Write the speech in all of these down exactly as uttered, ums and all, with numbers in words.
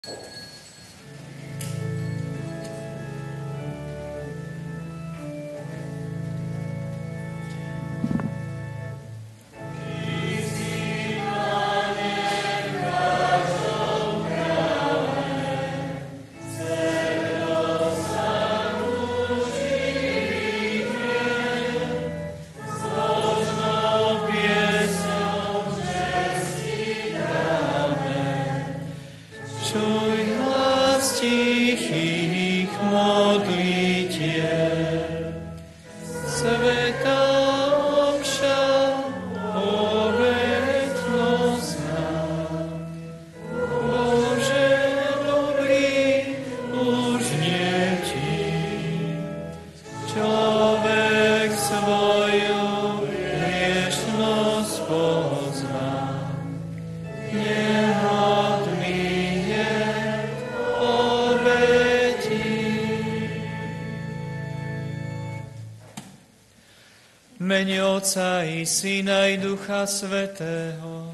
Otca i Syna i Ducha Svätého.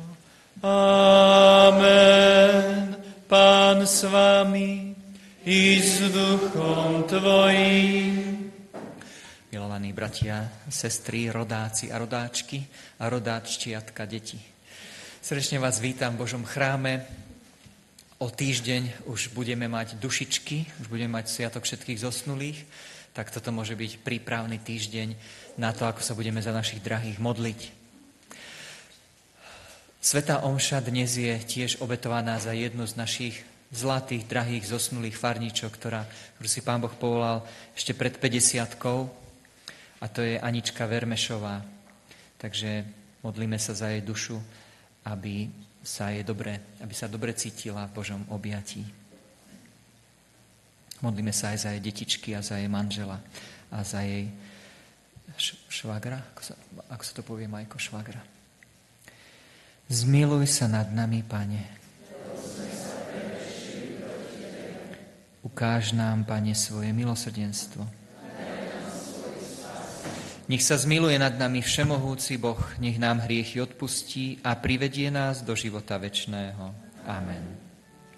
Amen. Pán s vami i s duchom tvojím. Milovaní bratia, sestry, rodáci a rodáčky a rodáččiatka, deti. Srdečne vás vítam v Božom chráme. O týždeň už budeme mať dušičky, už budeme mať sviatok všetkých zosnulých. Tak toto môže byť prípravný týždeň na to, ako sa budeme za našich drahých modliť. Svätá omša dnes je tiež obetovaná za jednu z našich zlatých, drahých, zosnulých farníčok, ktorá, ktorú si Pán Boh povolal ešte pred päťdesiatkou, a to je Anička Vermešová. Takže modlíme sa za jej dušu, aby sa, jej dobre, aby sa dobre cítila v Božom objatí. Modlíme sa aj za jej detičky a za jej manžela a za jej švagra. Ako sa, ako sa to povie, Majko, švagra? Zmiluj sa nad nami, Pane. Ukáž nám, Pane, svoje milosrdenstvo. Nech sa zmiluje nad nami všemohúci Boh, nech nám hriechy odpustí a privedie nás do života večného. Amen.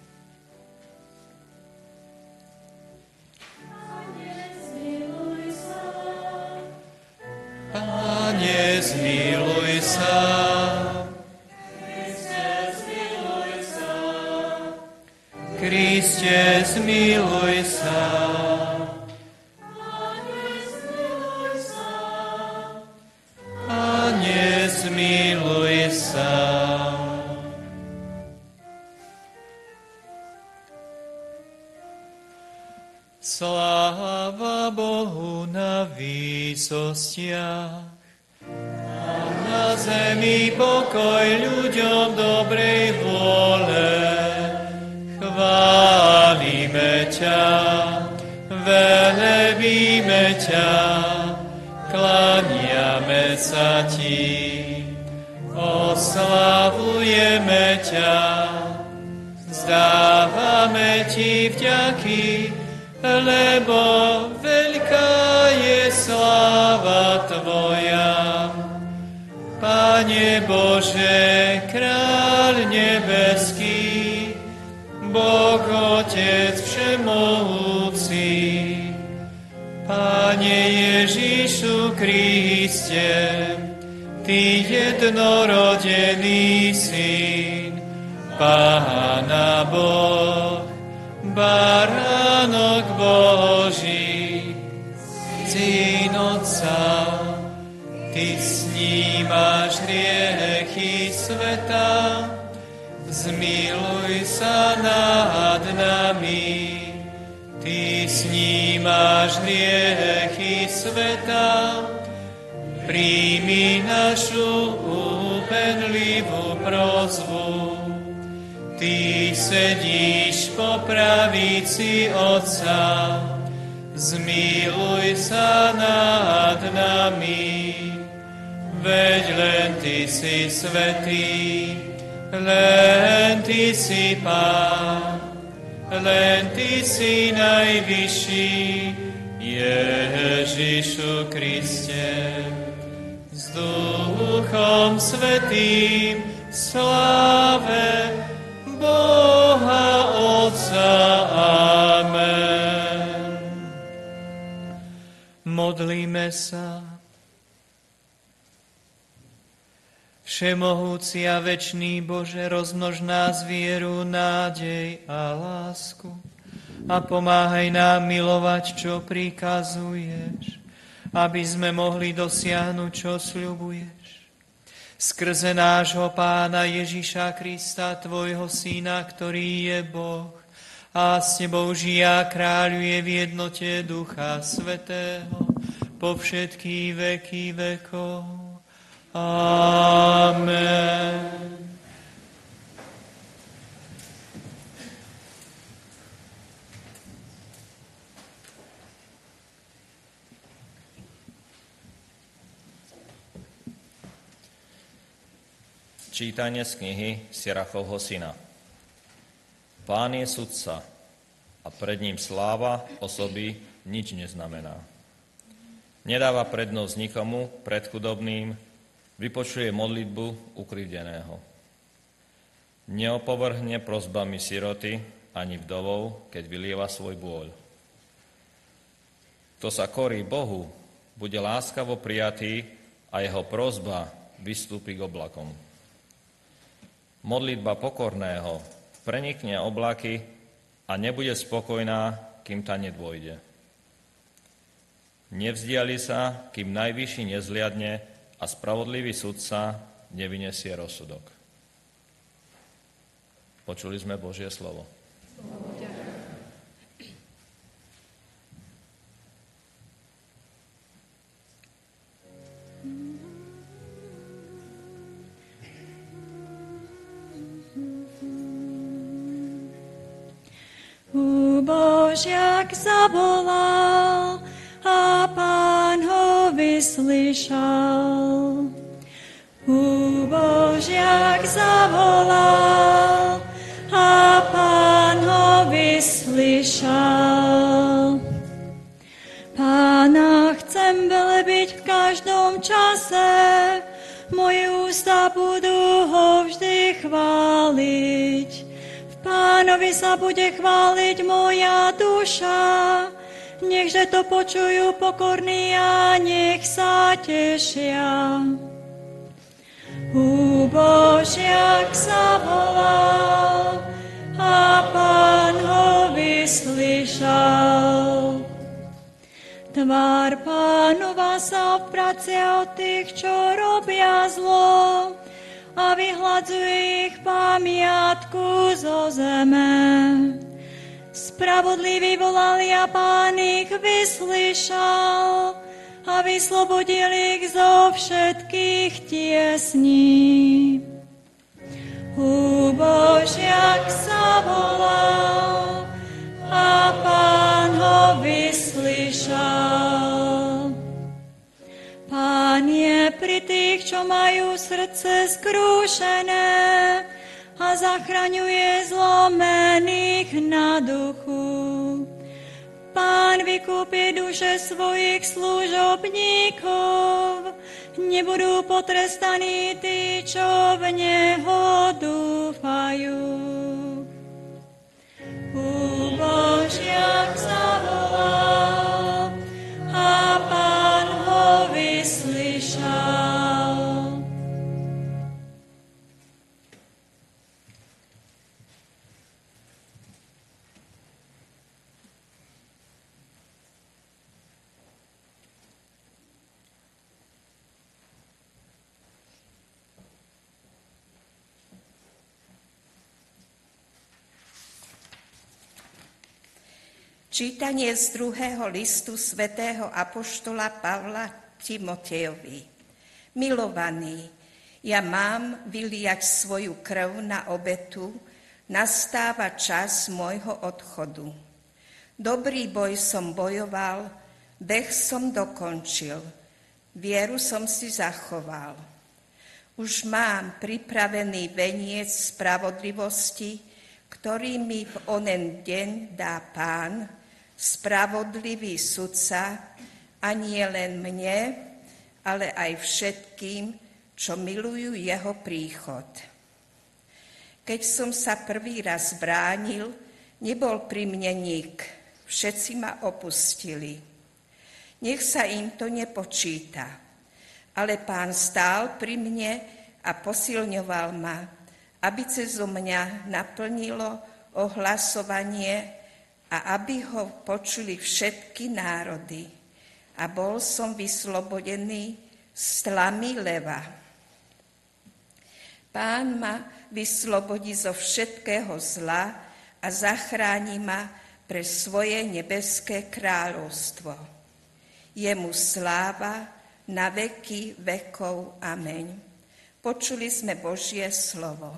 Pane, zmiluj sa. Kriste, zmiluj sa. Pane, zmiluj sa. Sláva Bohu na výsostiach a na zemi pokoj ľuďom dobrej vôle. Chválime ťa, velebíme ťa, klaniame sa ti, oslavujeme ťa, vzdávame ti vďaky, lebo veľká je sláva tvoja. Pane Bože, kráľ nebeský, Boh Otec všemohúci, Pane Ježišu Kriste, Ty jednorodený Syn, Pána Boh, Baránok Boží, Syn Otca, Ty snímaš hriechy sveta, zmiluj sa nad nami. Ty snímaš hriechy sveta, príjmi našu úpenlivú prosbu. Ty sedíš po pravici Otca, zmiluj sa nad nami. Veď len Ty si svätý, len Ty si Pán, len Ty si najvyšší, Ježišu Kriste. S Duchom Svätým sláve Boha Otca časa. Amen. Modlíme sa. Všemohúci a večný Bože, rozmnož nás vieru, nádej a lásku a pomáhaj nám milovať, čo prikazuješ, aby sme mohli dosiahnuť, čo sľubuješ. Skrze nášho Pána Ježiša Krista, Tvojho Syna, ktorý je Boh a s Tebou žije a kráľuje v jednote Ducha Svätého po všetky veky vekov. Amen. Čítanie z knihy Sirachovho syna. Pán je sudca a pred ním sláva osoby nič neznamená. Nedáva prednosť nikomu pred chudobným, vypočuje modlitbu ukrivdeného. Neopovrhne prosbami siroty ani vdovou, keď vylieva svoj bôľ. Kto sa korí Bohu, bude láskavo prijatý a jeho prosba vystúpi k oblakom. Modlitba pokorného prenikne oblaky a nebude spokojná, kým ta nedôjde. Nevzdiali sa, kým najvyšší nezliadne a spravodlivý sudca nevyniesie rozsudok. Počuli sme Božie slovo. Božiak zavolal a Pán ho vyslyšal. Božiak zavolal a Pán ho vyslyšal. Pána chcem velebiť v každom čase, moje ústa budú ho vždy chváliť. Pánovi sa bude chváliť moja duša, nechže to počujú pokorní a nech sa tešia. Božiak zavolal a Pán ho vyslyšal. Tvár Pánova sa opracia od tých, čo robia zlo, a vyhľadzuje ich pamiatku zo zeme. Spravodliví volali a Pán ich vyslyšal a vyslobodil ich zo všetkých tiesní. Božiak sa volal a Pán ho vyslyšal. Pán je pri tých, čo majú srdce skrúšené a zachraňuje zlomených na duchu. Pán vykúpi duše svojich služobníkov, nebudú potrestaní tí, čo v Neho dúfajú. Božiak zavolal a Pán ho vyslyšal. Čítanie z druhého listu svätého apoštola Pavla Timotejovi. Milovaný, ja mám vyliať svoju krv na obetu, nastáva čas môjho odchodu. Dobrý boj som bojoval, beh som dokončil, vieru som si zachoval. Už mám pripravený veniec spravodlivosti, ktorý mi v onen deň dá Pán, spravodlivý sudca, a nie len mne, ale aj všetkým, čo milujú jeho príchod. Keď som sa prvý raz bránil, Nebol pri mne nik, všetci ma opustili. Nech sa im to nepočíta, ale Pán stál pri mne a posilňoval ma, aby cezo mňa naplnilo ohlasovanie a aby ho počuli všetky národy. A bol som vyslobodený z tlamy leva. Pán ma vyslobodí zo všetkého zla a zachráni ma pre svoje nebeské kráľovstvo. Jemu sláva na veky vekov. Ameň. Počuli sme Božie slovo.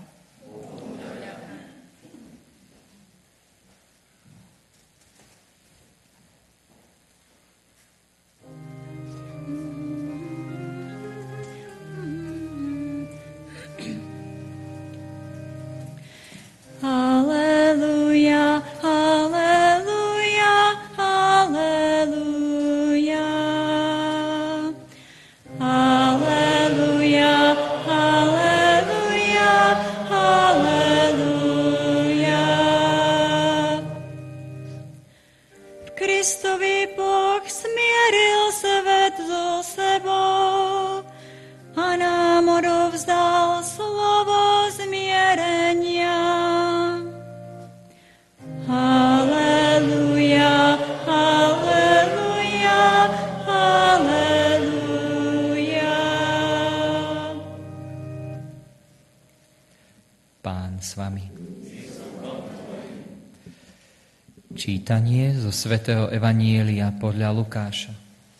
Aleluja, aleluja, aleluja. Aleluja, aleluja, aleluja. V Kristovi Boh smieril svet so sebou a nám odovzdal slovo zmierenia. Aleluja, aleluja, aleluja. Pán s vami. Čítanie zo svätého Evanjelia podľa Lukáša.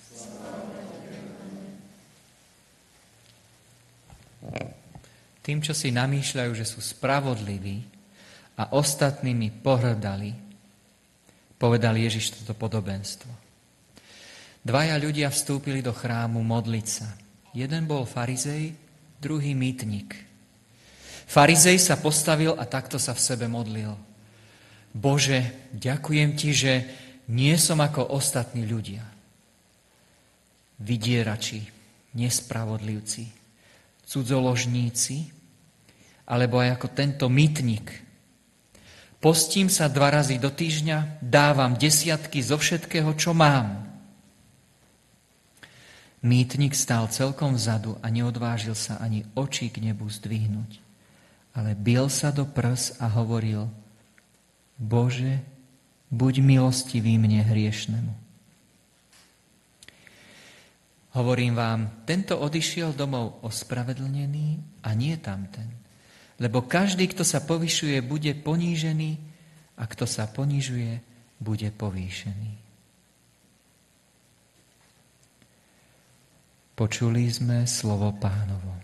Tým, čo si namýšľajú, že sú spravodliví a ostatnými pohrdali, povedal Ježiš toto podobenstvo. Dvaja ľudia vstúpili do chrámu modliť sa. Jeden bol farizej, druhý mýtnik. Farizej sa postavil a takto sa v sebe modlil. Bože, ďakujem ti, že nie som ako ostatní ľudia. Vydierači, nespravodlivci, cudzoložníci, alebo aj ako tento mýtnik. Postím sa dva razy do týždňa, dávam desiatky zo všetkého, čo mám. Mýtnik stál celkom vzadu a neodvážil sa ani oči k nebu zdvihnúť, ale biel sa do prs a hovoril: Bože, buď milostivý mne hriešnemu. Hovorím vám, tento odišiel domov ospravedlnený a nie tamten. Lebo každý, kto sa povyšuje, bude ponížený a kto sa ponižuje, bude povýšený. Počuli sme slovo Pánovo.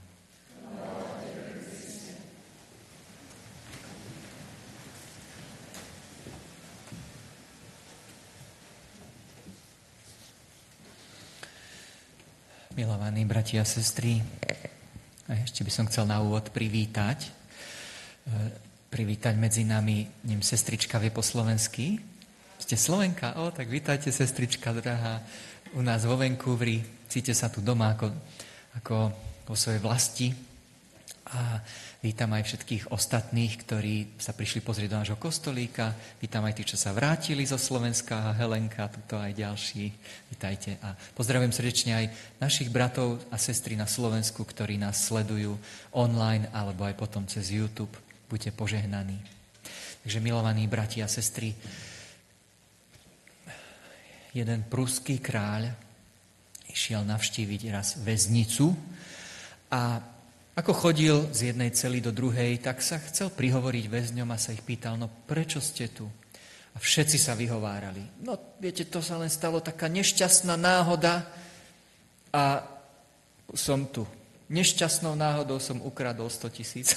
Milovaní bratia a sestry, a ešte by som chcel na úvod privítať, privítať medzi nami, neviem, sestrička vie po slovensky. Ste Slovenka? O, tak vítajte, sestrička drahá, u nás vo Vancouveri. Cíte sa tu doma ako, ako vo svojej vlasti. A vítam aj všetkých ostatných, ktorí sa prišli pozrieť do nášho kostolíka. Vítam aj tých, čo sa vrátili zo Slovenska, a Helenka, tuto aj ďalší. Vítajte a pozdravujem srdečne aj našich bratov a sestry na Slovensku, ktorí nás sledujú online alebo aj potom cez YouTube. Buďte požehnaní. Takže milovaní bratia a sestry, jeden pruský kráľ išiel navštíviť raz väznicu a ako chodil z jednej cely do druhej, tak sa chcel prihovoriť väzňom a sa ich pýtal, no prečo ste tu? A všetci sa vyhovárali. No viete, to sa len stalo taká nešťastná náhoda a som tu. Nešťastnou náhodou som ukradol sto tisíc.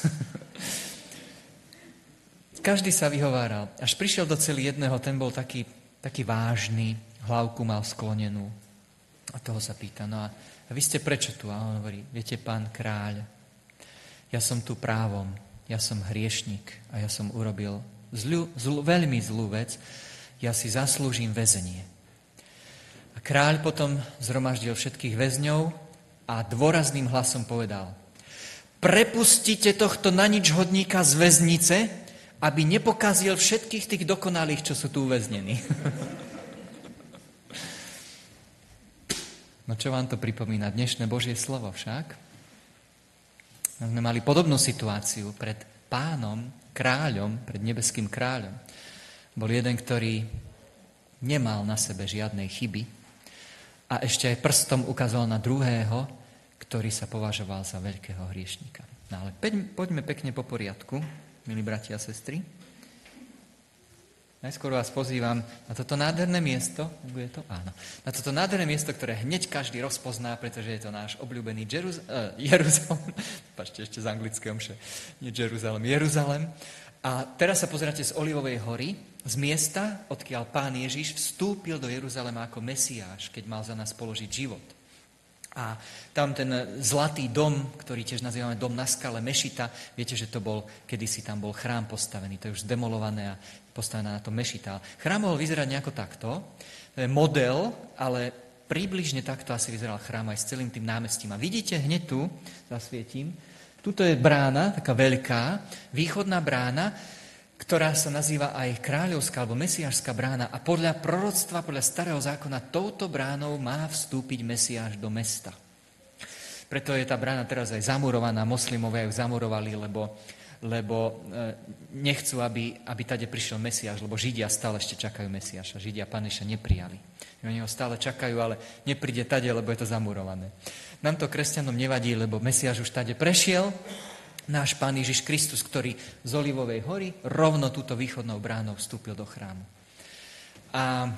Každý sa vyhováral. Až prišiel do cely jedného, ten bol taký, taký vážny, hlavku mal sklonenú. A toho sa pýta, no a vy ste prečo tu? A on hovorí, viete, pán kráľ, ja som tu právom, ja som hriešnik a ja som urobil zlú, zlú, veľmi zlú vec, ja si zaslúžim väzenie. A kráľ potom zhromaždil všetkých väzňov a dôrazným hlasom povedal, prepustite tohto nanič hodníka z väznice, aby nepokazil všetkých tých dokonalých, čo sú tu uväznení. No čo vám to pripomína? Dnešné Božie slovo však? My sme mali podobnú situáciu pred pánom, kráľom, pred nebeským kráľom. Bol jeden, ktorý nemal na sebe žiadnej chyby a ešte aj prstom ukazoval na druhého, ktorý sa považoval za veľkého hriešnika. No ale poďme pekne po poriadku, milí bratia a sestry. Najskôr vás pozývam na toto nádherné miesto, bude to? Áno. Na toto nádherné miesto, ktoré hneď každý rozpozná, pretože je to náš obľúbený Jeruz- uh, Jeruzalem. Pačte ešte z anglického omše. Nie Jeruzalem, Jeruzalem. A teraz sa pozeráte z Olivovej hory, z miesta, odkiaľ Pán Ježiš vstúpil do Jeruzalema ako Mesiáš, keď mal za nás položiť život. A tam ten zlatý dom, ktorý tiež nazývame dom na skale, mešita, viete, že to bol, kedysi tam bol chrám postavený, to je už zdemolované a postavená na to mešita. Chrám mohol vyzerať nejako takto, to je model, ale približne takto asi vyzeral chrám aj s celým tým námestím. A vidíte, hneď tu, zasvietím, tuto je brána, taká veľká, východná brána, ktorá sa nazýva aj kráľovská alebo mesiášska brána a podľa proroctva, podľa starého zákona, touto bránou má vstúpiť Mesiáš do mesta. Preto je tá brána teraz aj zamurovaná, moslimovia ju zamurovali, lebo, lebo nechcú, aby, aby tade prišiel Mesiáš, lebo Židia stále ešte čakajú Mesiáša. Židia Páneša neprijali. Oni ho stále čakajú, ale nepríde tade, lebo je to zamurované. Nám to kresťanom nevadí, lebo Mesiáš už tade prešiel, náš Pán Ježiš Kristus, ktorý z Olivovej hory rovno túto východnou bránou vstúpil do chrámu. A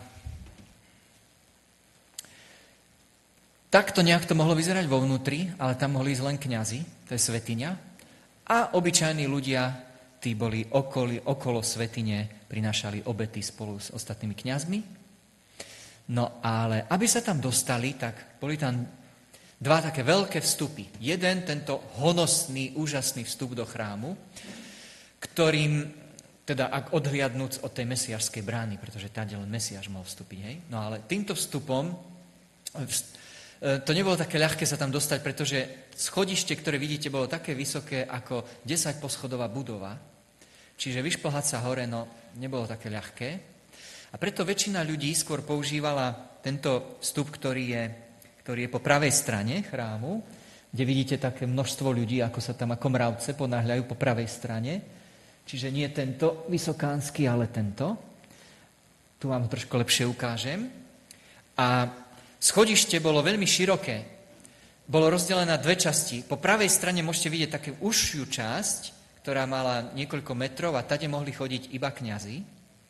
takto nejak to mohlo vyzerať vo vnútri, ale tam mohli ísť len kňazi, to je svätyňa, a obyčajní ľudia, tí boli okolo, okolo svätyne, prinášali obety spolu s ostatnými kňazmi. No ale aby sa tam dostali, tak boli tam dva také veľké vstupy. Jeden, tento honosný, úžasný vstup do chrámu, ktorým, teda ak odhliadnúc od tej mesiášskej brány, pretože táde len Mesiáš mal vstúpiť, hej? No ale týmto vstupom, to nebolo také ľahké sa tam dostať, pretože schodište, ktoré vidíte, bolo také vysoké ako desaťposchodová budova, čiže vyšplhať sa hore, no nebolo také ľahké. A preto väčšina ľudí skôr používala tento vstup, ktorý je ktorý je po pravej strane chrámu, kde vidíte také množstvo ľudí, ako sa tam ako mravce ponáhľajú po pravej strane. Čiže nie tento vysokánsky, ale tento. Tu vám trošku lepšie ukážem. A schodište bolo veľmi široké. Bolo rozdelené na dve časti. Po pravej strane môžete vidieť takú užšiu časť, ktorá mala niekoľko metrov a tade mohli chodiť iba kňazi.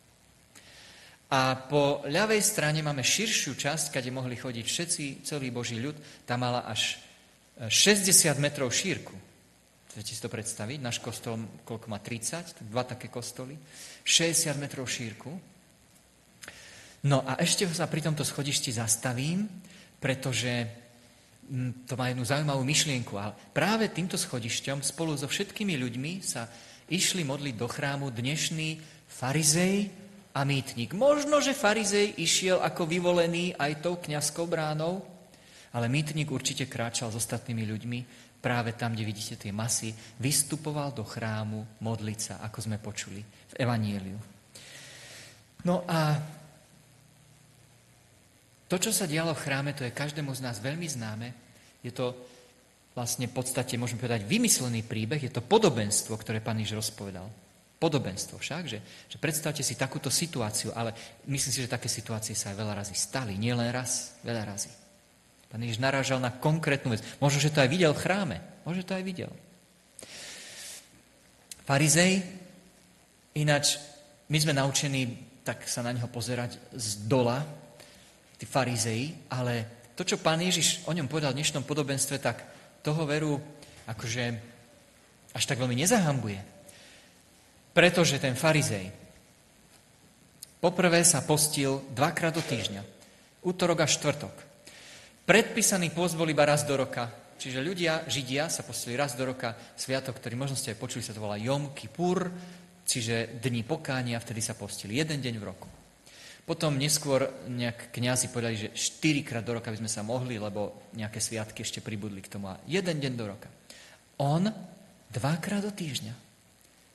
A po ľavej strane máme širšiu časť, kde mohli chodiť všetci, celý Boží ľud. Tá mala až šesťdesiat metrov šírku. Chcete si to predstaviť? Náš kostol, koľko má, tridsať? Dva také kostoly. šesťdesiat metrov šírku. No a ešte sa pri tomto schodišti zastavím, pretože to má jednu zaujímavú myšlienku. A práve týmto schodišťom spolu so všetkými ľuďmi sa išli modliť do chrámu dnešní farizej a mýtnik. Možno, že farizej išiel ako vyvolený aj tou kňazskou bránou, ale mýtnik určite kráčal s ostatnými ľuďmi práve tam, kde vidíte tie masy, vystupoval do chrámu modliť sa, ako sme počuli v Evanjeliu. No a to, čo sa dialo v chráme, to je každému z nás veľmi známe. Je to vlastne v podstate, môžeme povedať, vymyslený príbeh, je to podobenstvo, ktoré Pán Ježiš rozpovedal. Podobenstvo však, že, že predstavte si takúto situáciu, ale myslím si, že také situácie sa aj veľa razy stali. Nie len raz, veľa razy. Pán Ježiš narážal na konkrétnu vec. Možno, že to aj videl v chráme. Možno to aj videl. Farizej, ináč my sme naučení tak sa na neho pozerať z dola, tí farizeji, ale to, čo Pán Ježiš o ňom povedal v dnešnom podobenstve, tak toho veru akože až tak veľmi nezahambuje. Pretože ten farizej poprvé sa postil dvakrát do týždňa. Útorok a štvrtok. Predpísaný pôst bol iba raz do roka. Čiže ľudia, Židia, sa postili raz do roka. Sviatok, ktorý možno ste aj počuli, sa to volá Jom Kippur, čiže dni pokánia, vtedy sa postili. Jeden deň v roku. Potom neskôr nejak kňazi povedali, že štyrikrát do roka by sme sa mohli, lebo nejaké sviatky ešte pribudli k tomu. A jeden deň do roka. On dvakrát do týždňa.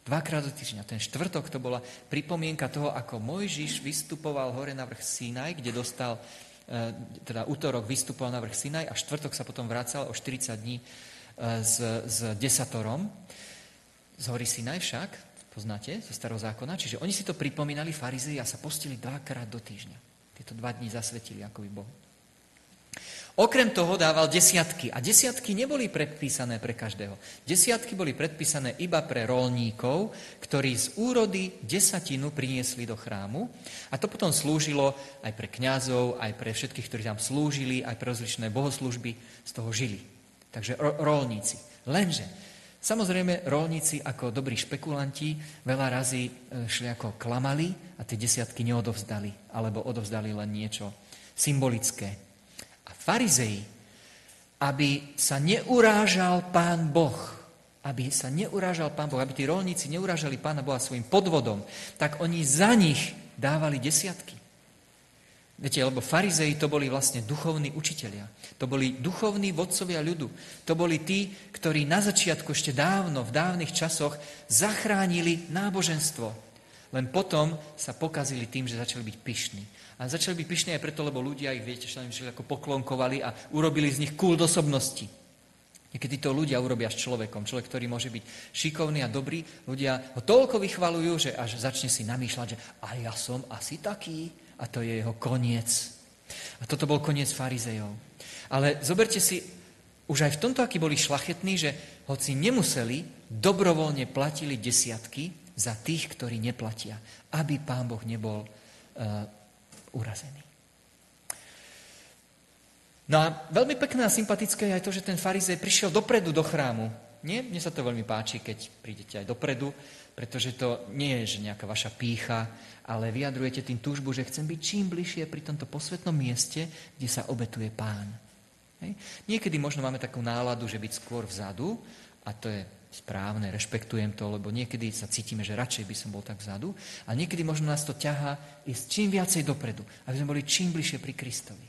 Dvakrát do týždňa. Ten štvrtok to bola pripomienka toho, ako Mojžiš vystupoval hore na vrch Sinaj, kde dostal, teda útorok vystupoval na vrch Sinaj a štvrtok sa potom vracal o štyridsať dní s, s desatorom. Z hory Sinaj však, poznáte, zo starého zákona. Čiže oni si to pripomínali, farizei, a sa postili dvakrát do týždňa. Tieto dva dní zasvetili akoby Bohu. Okrem toho dával desiatky. A desiatky neboli predpísané pre každého. Desiatky boli predpísané iba pre roľníkov, ktorí z úrody desatinu priniesli do chrámu. A to potom slúžilo aj pre kňazov, aj pre všetkých, ktorí tam slúžili, aj pre rozličné bohoslúžby, z toho žili. Takže ro- roľníci. Lenže, samozrejme, roľníci ako dobrí špekulanti veľa razy šli ako klamali a tie desiatky neodovzdali, alebo odovzdali len niečo symbolické. Farizei, aby sa neurážal Pán Boh, aby sa neurážal Pán Boh, aby tí roľníci neurážali Pána Boha svojim podvodom, tak oni za nich dávali desiatky. Viete, lebo farizei to boli vlastne duchovní učitelia. To boli duchovní vodcovia ľudu. To boli tí, ktorí na začiatku ešte dávno, v dávnych časoch zachránili náboženstvo. Len potom sa pokazili tým, že začali byť pyšní. A začali byť pyšní aj preto, lebo ľudia ich, viete, že ako poklonkovali a urobili z nich kult osobnosti. Niekedy to ľudia urobia s človekom. Človek, ktorý môže byť šikovný a dobrý, ľudia ho toľko vychvalujú, že až začne si namýšľať, že a ja som asi taký. A to je jeho koniec. A toto bol koniec farizejov. Ale zoberte si, už aj v tomto, akí boli šlachetní, že hoci nemuseli, dobrovoľne platili desiatky za tých, ktorí neplatia. Aby Pán Boh nebol uh, urazený. No a veľmi pekné a sympatické je aj to, že ten farizej prišiel dopredu do chrámu. Nie? Mne sa to veľmi páči, keď prídete aj dopredu, pretože to nie je že nejaká vaša pýcha, ale vyjadrujete tým túžbu, že chcem byť čím bližšie pri tomto posvätnom mieste, kde sa obetuje Pán. Hej? Niekedy možno máme takú náladu, že byť skôr vzadu, a to je správne, rešpektujem to, lebo niekedy sa cítime, že radšej by som bol tak vzadu, a niekedy možno nás to ťahá ísť čím viacej dopredu, aby sme boli čím bližšie pri Kristovi.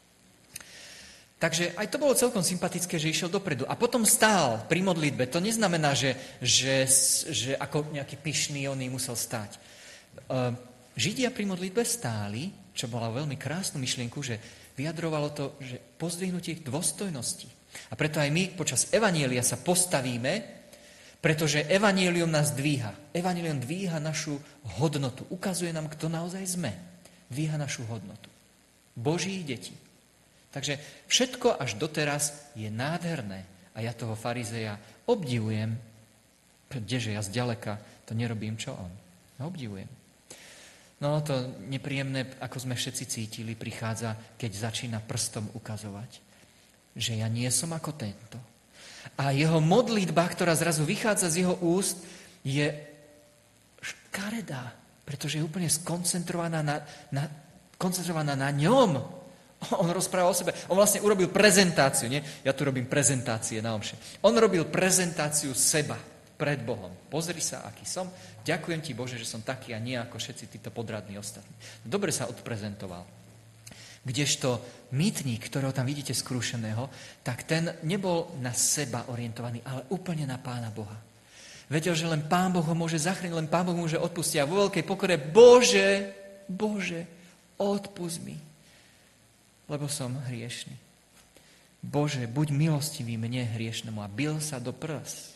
Takže aj to bolo celkom sympatické, že išiel dopredu. A potom stál pri modlitbe. To neznamená, že, že, že ako nejaký pyšný oný musel stáť. Židia pri modlitbe stáli, čo bola veľmi krásnu myšlienku, že vyjadrovalo to, že pozdvihnutie ich dôstojnosti. A preto aj my počas evanjelia sa postavíme, pretože evanjelium nás dvíha. Evanjelium dvíha našu hodnotu. Ukazuje nám, kto naozaj sme. Dvíha našu hodnotu. Boží deti. Takže všetko až doteraz je nádherné. A ja toho farizeja obdivujem, kdeže ja zďaleka to nerobím, čo on. No, obdivujem. No to nepríjemné, ako sme všetci cítili, prichádza, keď začína prstom ukazovať, že ja nie som ako tento. A jeho modlitba, ktorá zrazu vychádza z jeho úst, je škaredá, pretože je úplne skoncentrovaná na, na, koncentrovaná na ňom. On rozpráva o sebe. On vlastne urobil prezentáciu. Nie? Ja tu robím prezentácie na omše. On robil prezentáciu seba pred Bohom. Pozri sa, aký som. Ďakujem ti, Bože, že som taký a nie ako všetci títo podradní ostatní. Dobre sa odprezentoval. Kdežto mýtnik, ktorého tam vidíte skrúšeného, tak ten nebol na seba orientovaný, ale úplne na Pána Boha. Vedel, že len Pán Boh ho môže zachrániť, len Pán Boh ho môže odpustiť. A vo veľkej pokore, Bože, Bože, odpusť mi, lebo som hriešný. Bože, buď milostivý mne hriešnemu. A bil sa do prs.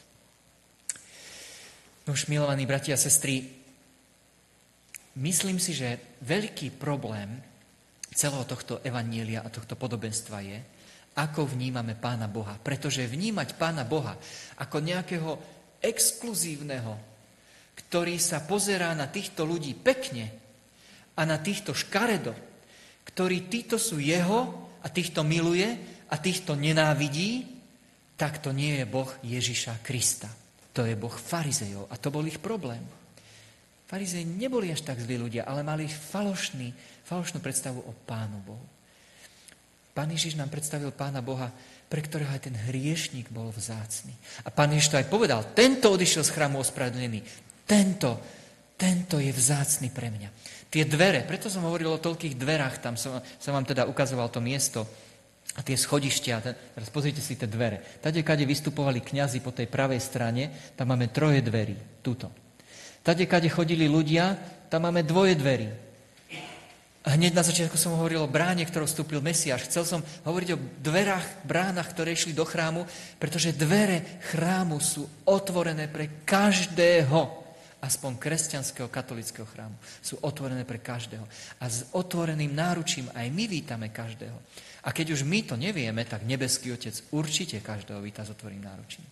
Už, milovaní bratia a sestry, myslím si, že veľký problém celého tohto evanjelia a tohto podobenstva je, ako vnímame Pána Boha. Pretože vnímať Pána Boha ako nejakého exkluzívneho, ktorý sa pozerá na týchto ľudí pekne a na týchto škaredo, ktorí títo sú jeho a týchto miluje a týchto nenávidí, tak to nie je Boh Ježiša Krista. To je Boh farizejov a to bol ich problém. Farizei neboli až tak zlí ľudia, ale mali falošný, falošnú predstavu o Pánu Bohu. Pán Ježiš nám predstavil Pána Boha, pre ktorého aj ten hriešník bol vzácny. A Pán Ježiš to aj povedal, tento odišiel z chrámu ospravedlnený, tento, tento je vzácny pre mňa. Tie dvere, preto som hovoril o toľkých dverách, tam som, som vám teda ukazoval to miesto a tie schodištia. Teraz pozrite si tie dvere. Tade, kade vystupovali kňazi po tej pravej strane, tam máme troje dverí, tuto. Tade, kade chodili ľudia, tam máme dvoje dverí. A hneď na začiatku som hovoril o bráne, ktorou vstúpil Mesiáš. Chcel som hovoriť o dverách, bránach, ktoré išli do chrámu, pretože dvere chrámu sú otvorené pre každého, aspoň kresťanského, katolického chrámu. Sú otvorené pre každého. A s otvoreným náručím aj my vítame každého. A keď už my to nevieme, tak nebeský Otec určite každého víta s otvoreným náručím.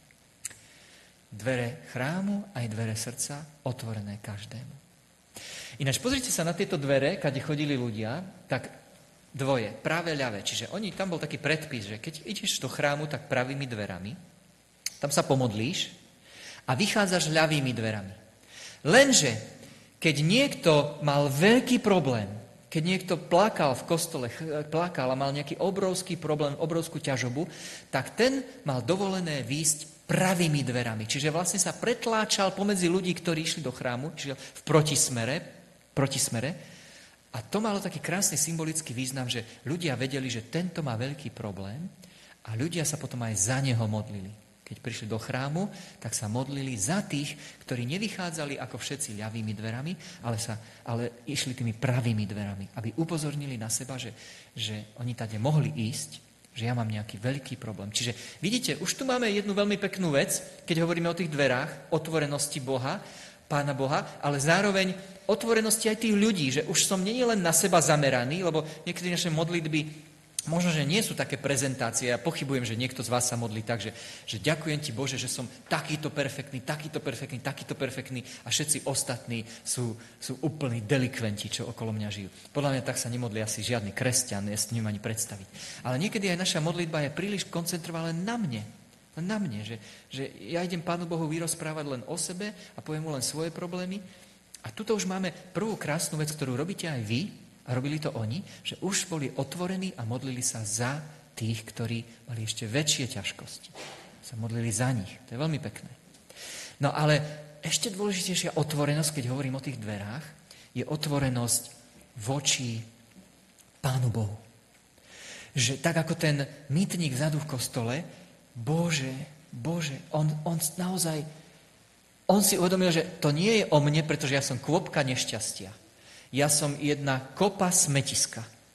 Dvere chrámu aj dvere srdca otvorené každému. Ináč pozrite sa na tieto dvere, kade chodili ľudia, tak dvoje, práve ľavé. Čiže oni, tam bol taký predpis, že keď ideš do chrámu, tak pravými dverami, tam sa pomodlíš a vychádzaš ľavými dverami. Lenže, keď niekto mal veľký problém, keď niekto plakal v kostole, plakal a mal nejaký obrovský problém, obrovskú ťažobu, tak ten mal dovolené výjsť pravými dverami. Čiže vlastne sa pretláčal pomedzi ľudí, ktorí išli do chrámu, čiže v protismere, protismere. A to malo taký krásny symbolický význam, že ľudia vedeli, že tento má veľký problém a ľudia sa potom aj za neho modlili. Keď prišli do chrámu, tak sa modlili za tých, ktorí nevychádzali ako všetci ľavými dverami, ale, sa, ale išli tými pravými dverami, aby upozornili na seba, že, že oni tady mohli ísť, že ja mám nejaký veľký problém. Čiže vidíte, už tu máme jednu veľmi peknú vec, keď hovoríme o tých dverách, otvorenosti Boha, Pána Boha, ale zároveň otvorenosti aj tých ľudí, že už som nie len na seba zameraný, lebo niekedy naše modlitby možno, že nie sú také prezentácie. Ja pochybujem, že niekto z vás sa modlí tak, že, že ďakujem ti Bože, že som takýto perfektný, takýto perfektný, takýto perfektný a všetci ostatní sú, sú úplní delikventi, čo okolo mňa žijú. Podľa mňa tak sa nemodlí asi žiadny kresťan, ja si neviem ani predstaviť. Ale niekedy aj naša modlitba je príliš koncentrovaná len na mne. Len na mne, že, že ja idem Pánu Bohu vyrozprávať len o sebe a poviem mu len svoje problémy. A tuto už máme prvú krásnu vec, ktorú robíte aj vy, a robili to oni, že už boli otvorení a modlili sa za tých, ktorí mali ešte väčšie ťažkosti. Sa modlili za nich. To je veľmi pekné. No ale ešte dôležitejšia otvorenosť, keď hovorím o tých dverách, je otvorenosť voči Pánu Bohu. Že tak ako ten mýtnik vzadu v kostole, Bože, Bože, on, on naozaj, on si uvedomil, že to nie je o mne, pretože ja som kôpka nešťastia. Ja som jedna kopa smetiska.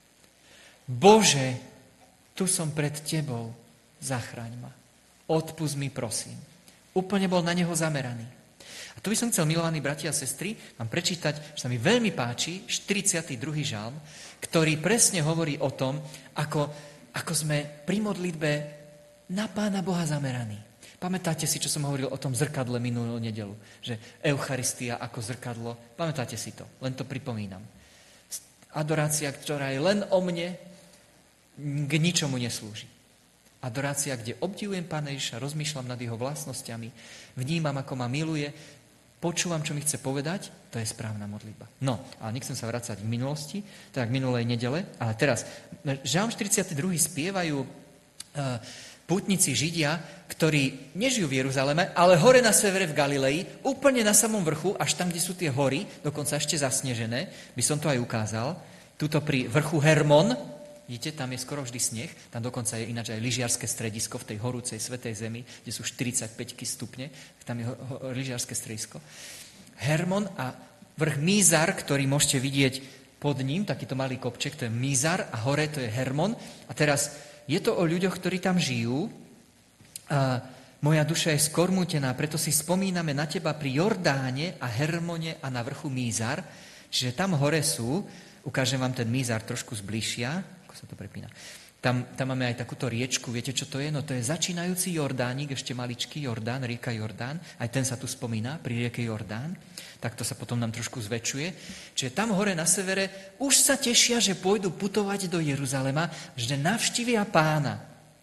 Bože, tu som pred tebou, zachraň ma. Odpusť mi, prosím. Úplne bol na neho zameraný. A tu by som chcel, milovaní bratia a sestry, vám prečítať, že sa mi veľmi páči, štyridsiaty druhý žalm, ktorý presne hovorí o tom, ako, ako sme pri modlitbe na Pána Boha zameraní. Pamätáte si, čo som hovoril o tom zrkadle minulú nedeľu? Že Eucharistia ako zrkadlo. Pamätáte si to? Len to pripomínam. Adorácia, ktorá je len o mne, k ničomu neslúži. Adorácia, kde obdivujem Pána Ježiša, rozmýšľam nad jeho vlastnosťami, vnímam, ako ma miluje, počúvam, čo mi chce povedať, to je správna modlitba. No, ale nechcem sa vrácať k minulosti, tak k minulej nedele, ale teraz, žalm štyridsiaty druhý spievajú uh, pútnici Židia, ktorí nežijú v Jeruzaleme, ale hore na severe v Galilei, úplne na samom vrchu, až tam, kde sú tie hory, dokonca ešte zasnežené, by som to aj ukázal, tuto pri vrchu Hermon, vidíte, tam je skoro vždy sneh, tam dokonca je ináč aj lyžiarske stredisko v tej horúcej svätej zemi, kde sú štyridsaťpäť stupne, tam je ho, ho, lyžiarske stredisko. Hermon a vrch Mízar, ktorý môžete vidieť pod ním, takýto malý kopček, to je Mízar a hore to je Hermon. A teraz je to o ľuďoch, ktorí tam žijú. A moja duša je skormútená, preto si spomíname na teba pri Jordáne a Hermone a na vrchu Mízar. Čiže tam hore sú, ukážem vám ten Mízar trošku zbližšia, ako sa to prepína. Tam, tam máme aj takúto riečku, viete, čo to je? No to je začínajúci Jordánik, ešte maličký Jordán, rieka Jordán, aj ten sa tu spomína pri rieke Jordán, tak to sa potom nám trošku zväčšuje. Čiže tam hore na severe už sa tešia, že pôjdu putovať do Jeruzalema, že navštívia Pána.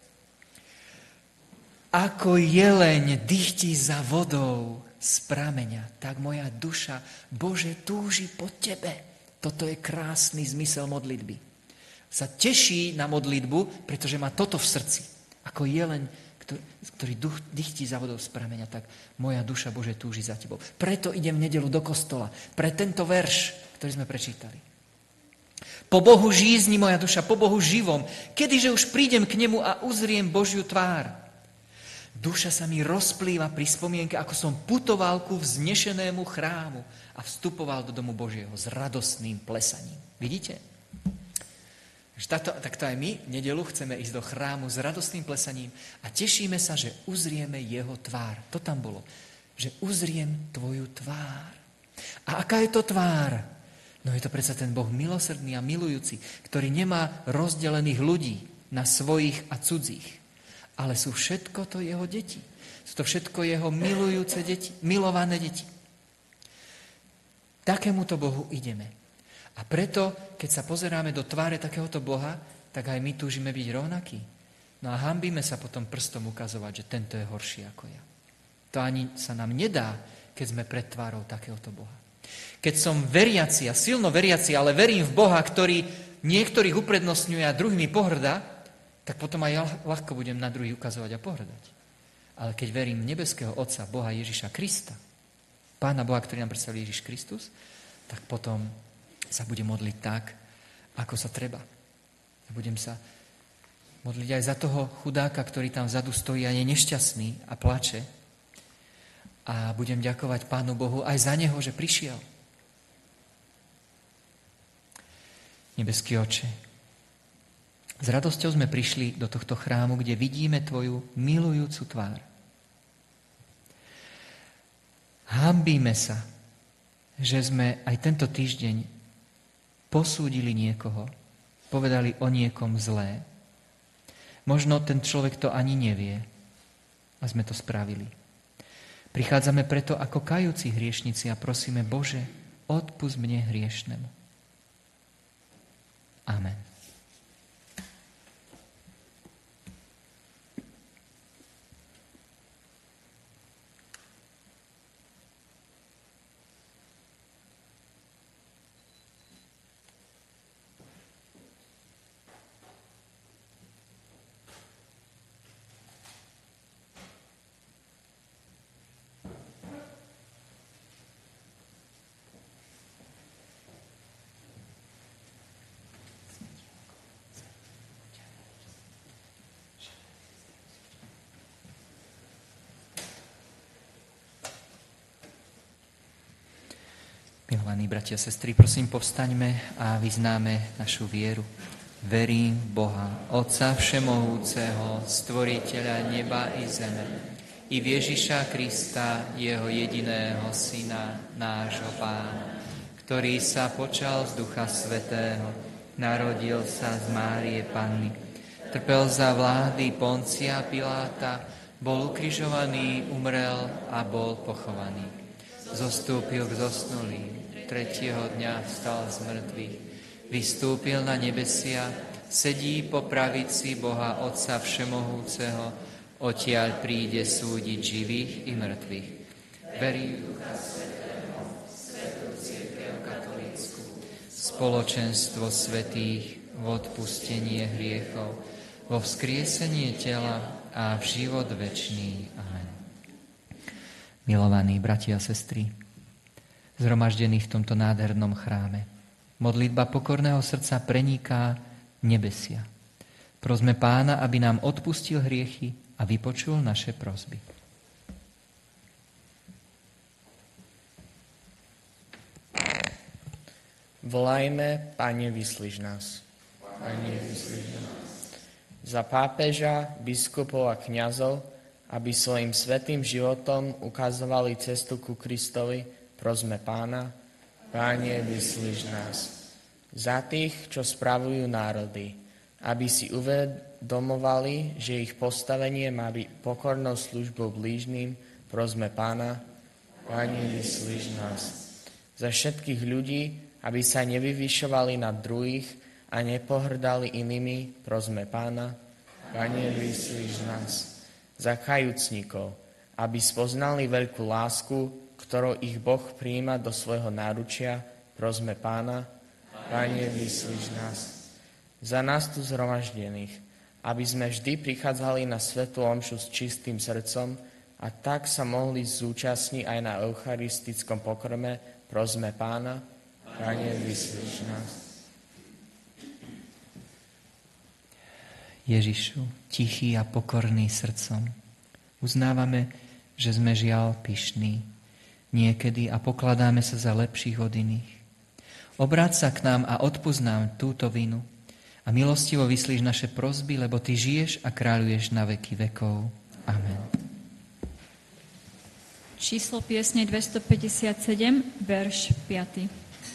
Ako jeleň dychtí za vodou z prameňa, tak moja duša, Bože, túži po tebe. Toto je krásny zmysel modlitby. Sa teší na modlitbu, pretože má toto v srdci. Ako jeleň, ktorý, ktorý duch, dychtí za vodou z prameňa, tak moja duša, Bože, túži za tebou. Preto idem v nedeľu do kostola. Pre tento verš, ktorý sme prečítali. Po Bohu žízni moja duša, po Bohu živom. Kedyže už prídem k nemu a uzriem Božiu tvár. Duša sa mi rozplýva pri spomienke, ako som putoval ku vznešenému chrámu a vstupoval do domu Božieho s radostným plesaním. Vidíte? Tato, takto aj my v nedeľu chceme ísť do chrámu s radostným plesaním a tešíme sa, že uzrieme jeho tvár. To tam bolo. Že uzriem tvoju tvár. A aká je to tvár? No je to predsa ten Boh milosrdný a milujúci, ktorý nemá rozdelených ľudí na svojich a cudzích. Ale sú všetko to jeho deti. Sú to všetko jeho milujúce deti, milované deti. Takémuto Bohu ideme. A preto, keď sa pozeráme do tváre takéhoto Boha, tak aj my túžime byť rovnakí. No a hanbíme sa potom prstom ukazovať, že tento je horší ako ja. To ani sa nám nedá, keď sme pred tvárou takéhoto Boha. Keď som veriaci a silno veriaci, ale verím v Boha, ktorý niektorých uprednostňuje a druhými pohrdá, tak potom aj ja ľahko budem na druhých ukazovať a pohrdať. Ale keď verím v nebeského Otca, Boha Ježiša Krista, Pána Boha, ktorý nám predstavil Ježiš Kristus, tak potom sa budem modliť tak, ako sa treba. Budem sa modliť aj za toho chudáka, ktorý tam vzadu stojí a je nešťastný a plače. A budem ďakovať Pánu Bohu aj za neho, že prišiel. Nebeský Oče, s radosťou sme prišli do tohto chrámu, kde vidíme tvoju milujúcu tvár. Hanbíme sa, že sme aj tento týždeň posúdili niekoho, povedali o niekom zlé. Možno ten človek to ani nevie a sme to spravili. Prichádzame preto ako kajúci hriešnici a prosíme, Bože, odpusť mne hriešnemu. Amen. Milovaní bratia a sestry, prosím, povstaňme a vyznáme našu vieru. Verím v Boha, Otca Všemohúceho, Stvoriteľa neba i zeme, i v Ježiša Krista, jeho jediného Syna, nášho Pána, ktorý sa počal z Ducha Svätého, narodil sa z Márie Panny, trpel za vlády Poncia Piláta, bol ukrižovaný, umrel a bol pochovaný. Zostúpil k zosnulým, tretieho dňa vstal z mŕtvych, vystúpil na nebesia, sedí po pravici Boha Otca Všemohúceho, odtiaľ príde súdiť živých i mŕtvych. Verím v Ducha Svätého, Svätú cirkev katolícku, spoločenstvo svätých, v odpustenie hriechov, vo vzkriesenie tela a v život večný. Amen. Milovaní bratia a sestry, zhromaždení v tomto nádhernom chráme, modlitba pokorného srdca preniká nebesia. Prosme Pána, aby nám odpustil hriechy a vypočul naše prosby. Volajme, Pane, vyslíš nás. Pane, vyslíš nás. Za pápeža, biskupov a kňazov, aby svojim svätým životom ukazovali cestu ku Kristovi, prosme Pána, Páne, vyslíš nás. Za tých, čo spravujú národy, aby si uvedomovali, že ich postavenie má byť pokornou službou blížnym, prosme Pána, Páne, vyslíš nás. Za všetkých ľudí, aby sa nevyvyšovali nad druhých a nepohrdali inými, prosme Pána, Pane, vyslíš nás. Za kajúcnikov, aby spoznali veľkú lásku, ktorou ich Boh prijíma do svojho náručia, prosme Pána, Pane, vyslíš nás. Za nás tu zhromaždených, aby sme vždy prichádzali na svätú omšu s čistým srdcom a tak sa mohli zúčastniť aj na eucharistickom pokrme, prosme Pána, Pane, vyslíš nás. Ježišu, tichý a pokorný srdcom, Uznávame, že sme žiaľ pyšní niekedy a pokladáme sa za lepších od iných. Obráť sa k nám a odpusť nám túto vinu a milostivo vyslíš naše prosby, lebo Ty žiješ a kráľuješ na veky vekov. Amen. Číslo piesne dvestopäťdesiatsedem, verš piaty.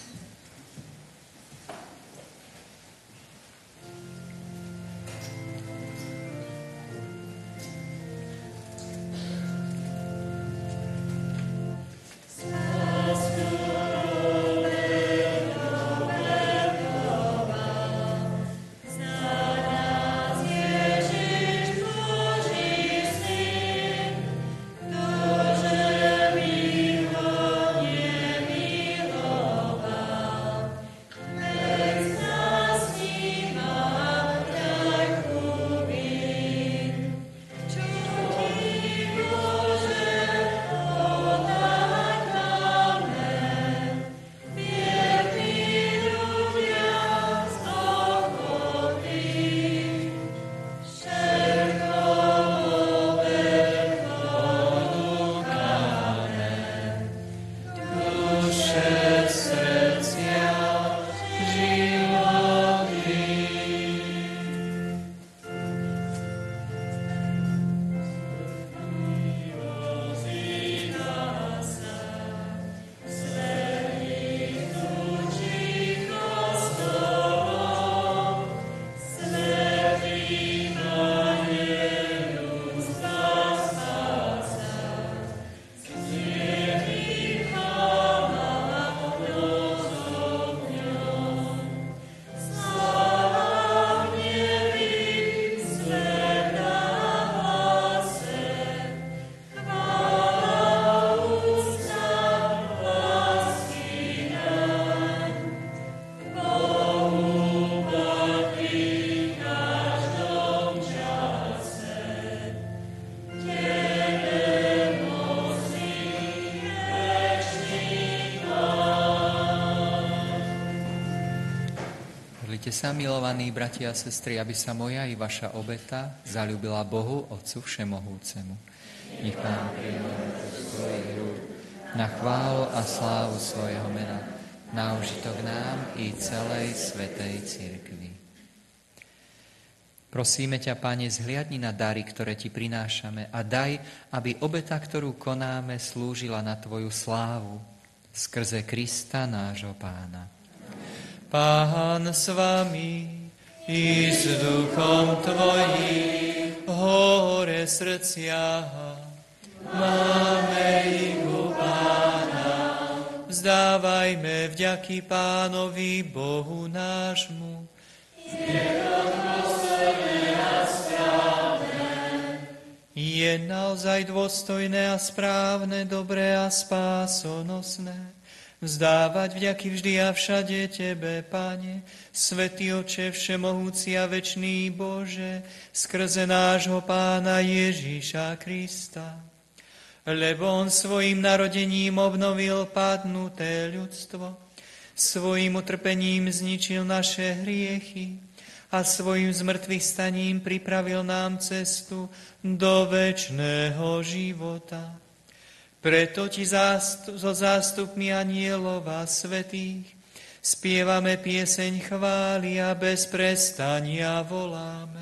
Modlite sa, milovaní bratia a sestry, aby sa moja i vaša obeta zaľúbila Bohu, Otcu Všemohúcemu. Nech Pán príjme z svojich rúk na chválu a slávu svojho mena, na užitok nám i celej svätej cirkvi. Prosíme ťa, Pane, zhliadni na dary, ktoré Ti prinášame a daj, aby obeta, ktorú konáme, slúžila na Tvoju slávu skrze Krista, nášho Pána. Pán s vami i s duchom Tvojím, hore srdcia máme ich u Pána. Vzdávajme vďaky Pánovi Bohu nášmu. Je naozaj dôstojné a správne, dobré a spásonosné vzdávať vďaky vždy a všade Tebe, Pane, Svätý Oče, všemohúci a večný Bože, skrze nášho Pána Ježíša Krista. Lebo On svojim narodením obnovil padnuté ľudstvo, svojim utrpením zničil naše hriechy a svojim zmrtvých staním pripravil nám cestu do večného života. Preto Ti zástup, so zástupmi anielov a svätých spievame pieseň chvály a bez prestania voláme.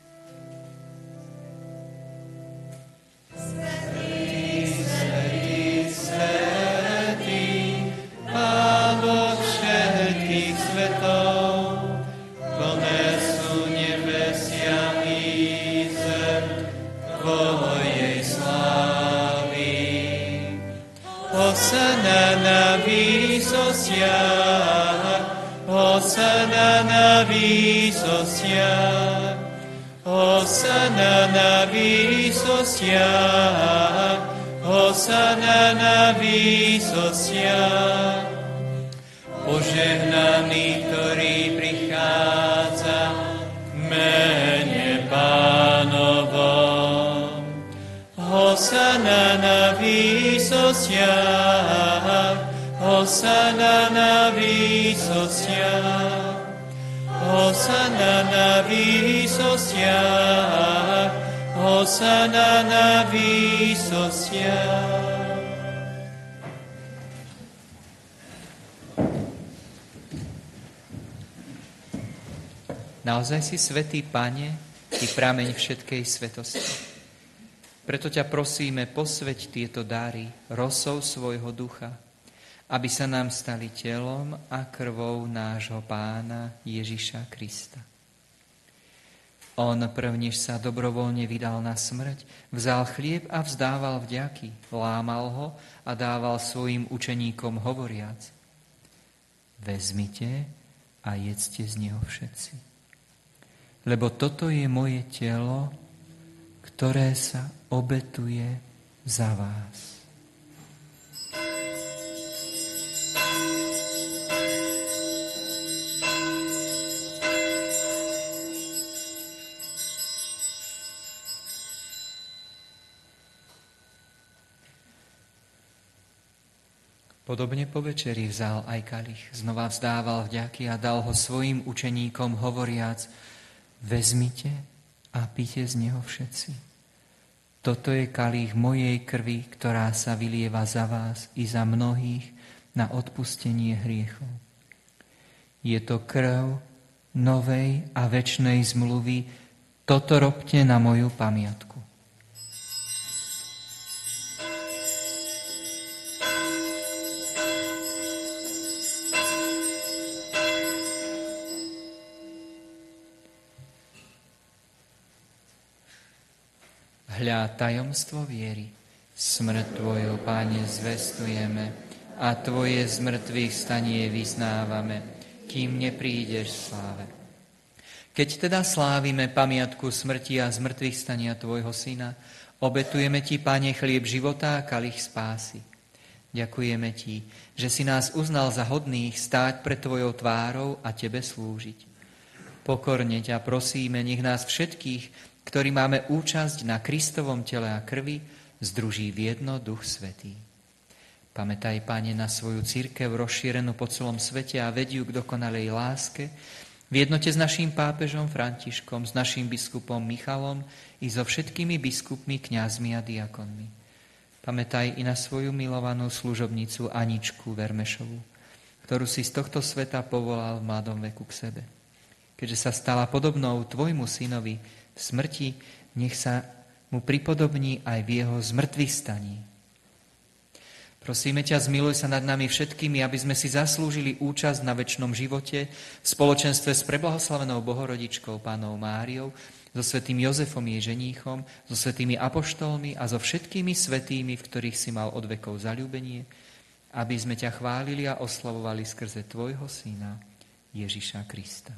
Svätý, svätý, svätý, Pán Boh všetkých svetov, plné sú nebesia i zem Tvojej slávy. Hosana na výsostiach, Hosana na výsostiach, Hosana na výsostiach, Hosana na výsostiach. Požehnaný, ktorý prichádza v mene Pánovom. Hosana na výsostiach, Hosana na výsostiach, Hosana na výsostiach, Hosana na výsostiach. Naozaj si svätý, Pane, Ty prameň všetkej svetosti. Preto ťa prosíme, posväť tieto dary rosou svojho ducha, aby sa nám stali telom a krvou nášho Pána Ježiša Krista. On prvnež sa dobrovoľne vydal na smrť, vzal chlieb a vzdával vďaky, lámal ho a dával svojim učeníkom hovoriac: Vezmite a jedzte z neho všetci. Lebo toto je moje telo, ktoré sa obetuje za vás. Podobne po večeri vzal aj kalich, znova vzdával vďaky a dal ho svojim učeníkom hovoriac: Vezmite a pite z neho všetci. Toto je kalich mojej krvi, ktorá sa vylieva za vás i za mnohých na odpustenie hriechov. Je to krv novej a večnej zmluvy. Toto robte na moju pamiatku. Hľa, tajomstvo viery. Smrť Tvoju, Páne, zvestujeme a Tvoje zmrtvých stanie vyznávame, kým neprídeš v sláve. Keď teda slávime pamiatku smrti a zmrtvých stania Tvojho Syna, obetujeme Ti, Pane, chlieb života a kalich spásy. Ďakujeme Ti, že si nás uznal za hodných stáť pred Tvojou tvárou a Tebe slúžiť. Pokorne ťa prosíme, nech nás všetkých, ktorí máme účasť na Kristovom tele a krvi, združí v jedno Duch Svätý. Pamätaj, Pane, na svoju cirkev rozšírenú po celom svete a vedí ju k dokonalej láske, v jednote s naším pápežom Františkom, s naším biskupom Michalom i so všetkými biskupmi, kňazmi a diakonmi. Pamätaj i na svoju milovanú služobnicu Aničku Vermešovú, ktorú si z tohto sveta povolal v mladom veku k sebe. Keďže sa stala podobnou Tvojmu synovi v smrti, nech sa mu pripodobní aj v jeho zmrtvých staní. Prosíme ťa, zmiluj sa nad nami všetkými, aby sme si zaslúžili účasť na večnom živote v spoločenstve s preblahoslavenou Bohorodičkou Pannou Máriou, so svätým Jozefom jej ženíchom, so svätými apoštolmi a so všetkými svätými, v ktorých si mal od vekov zaľúbenie, aby sme ťa chválili a oslavovali skrze Tvojho Syna, Ježiša Krista.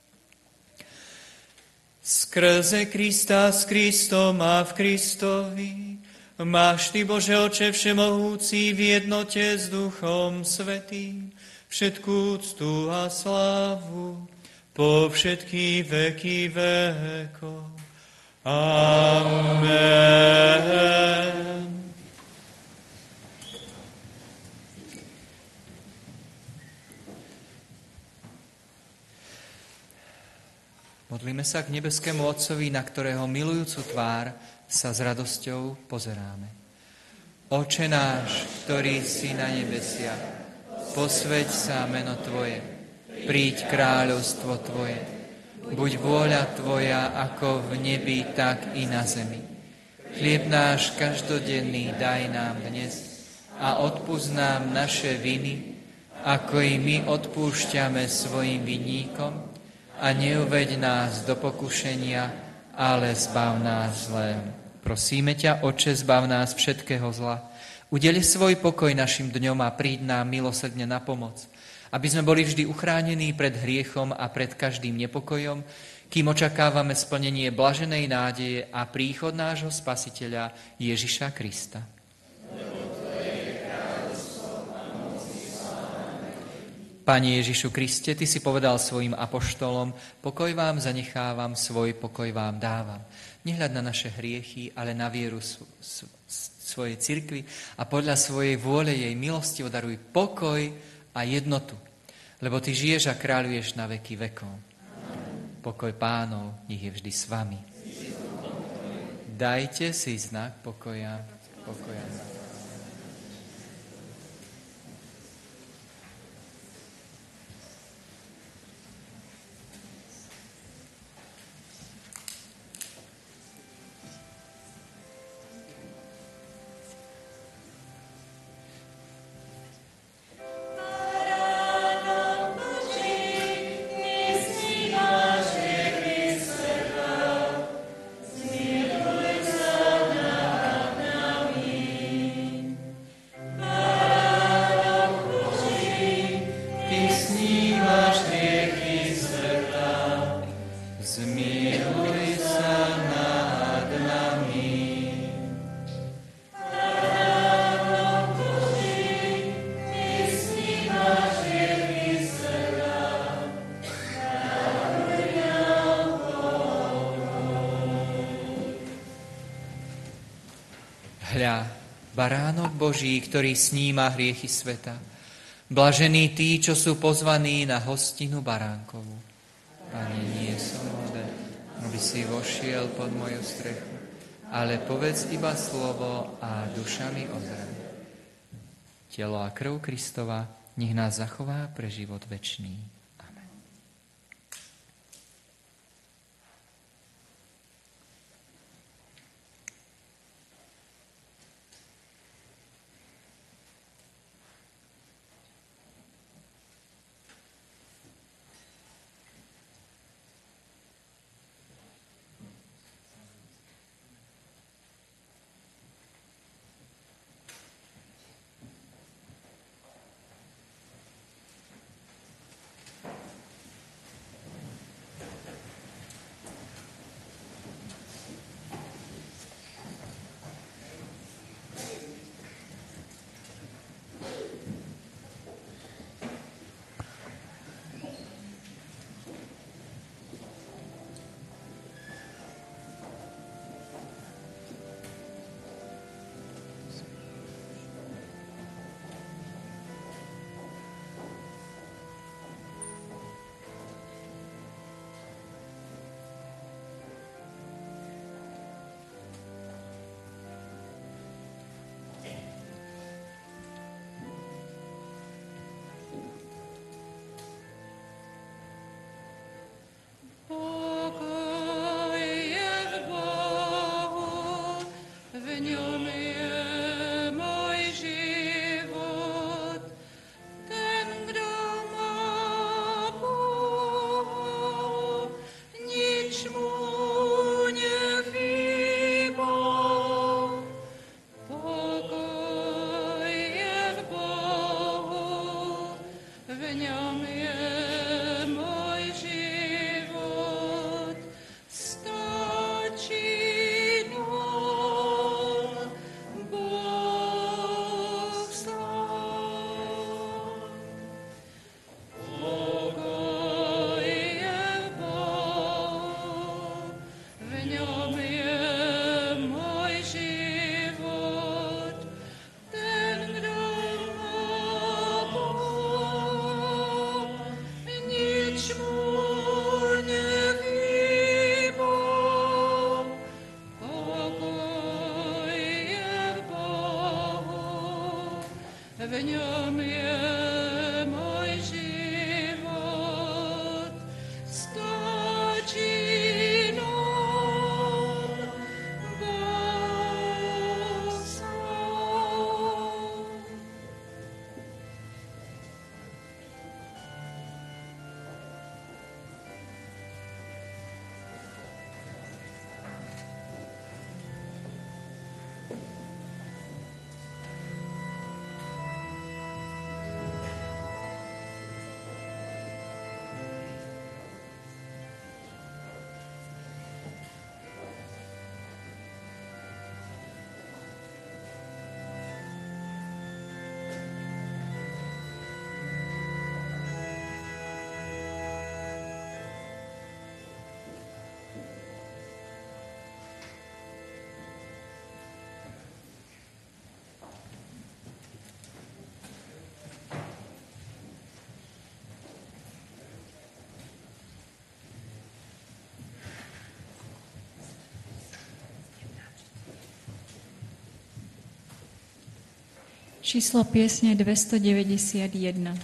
Skrze Krista, s Kristom a v Kristovi, máš Ty, Bože Oče všemohúci, v jednote s Duchom Svätým, všetkú úctu a slávu po všetky veky vekov. Amen. Modlíme sa k nebeskému Otcovi, na ktorého milujúcu tvár sa s radosťou pozeráme. Oče náš, ktorý si na nebesiach, posväť sa meno Tvoje, príď kráľovstvo Tvoje, buď vôľa Tvoja ako v nebi, tak i na zemi. Chlieb náš každodenný daj nám dnes a odpusť nám naše viny, ako i my odpúšťame svojim vinníkom, a neuveď nás do pokušenia, ale zbav nás zlého. Prosíme ťa, Otče, zbav nás všetkého zla. Udeli svoj pokoj našim dňom a príď nám milosrdne na pomoc, aby sme boli vždy uchránení pred hriechom a pred každým nepokojom, kým očakávame splnenie blaženej nádeje a príchod nášho Spasiteľa Ježiša Krista. Pane Ježišu Kriste, Ty si povedal svojim apoštolom, pokoj vám zanechávam, svoj pokoj vám dávam. Nehľad na naše hriechy, ale na vieru svojej cirkvi a podľa svojej vôle jej milosti daruj pokoj a jednotu, lebo Ty žiješ a kráľuješ na veky vekov. Pokoj Pánov nech je vždy s vami. Dajte si znak pokoja. Pokoja. Hľa, baránok Boží, ktorý sníma hriechy sveta. Blažení tí, čo sú pozvaní na hostinu baránkovú. Pane, nie som hoden, aby si vošiel pod moju strechu, ale povedz iba slovo a duša mi ozrie. Telo a krv Kristova nech nás zachová pre život večný. Číslo piesne dvestodeväťdesiatjeden.